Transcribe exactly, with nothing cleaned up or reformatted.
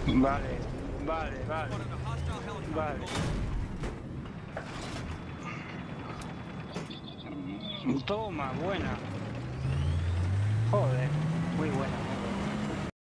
Vale, vale, vale. Vale. Toma, buena. Joder, muy buena.